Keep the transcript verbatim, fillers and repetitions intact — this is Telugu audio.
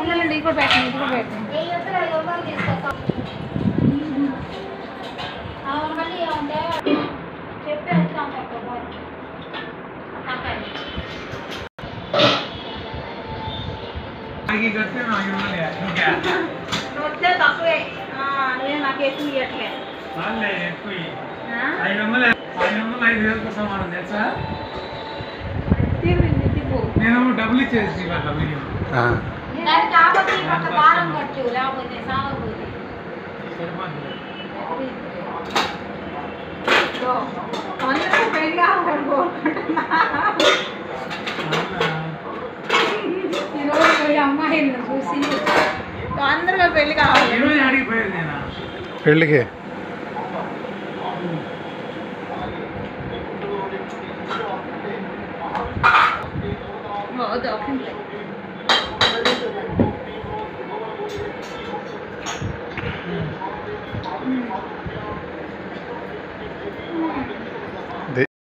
ఇది కూడా పెట్టండి ఇది కూడా పెట్టండి చెప్పేస్తాం వస్తే తక్కువే నాకు ఎక్కువ ఇవ్వట్లే ఐదు వందలు ఐదు వందలు ఐదు వేలకు సమానం తెలుసా నేను డబ్బులు ఇచ్చేసి ఇవాళ మినిమం వారం ఖర్చు లేకపోతే సాగపోతే అందరూ పెళ్ళి ఈరోజు అమ్మాయిని చూసి అందరిగా పెళ్ళి కావాలి ఈరోజు అడిగిపోయేది నేను పెళ్ళికి Oh,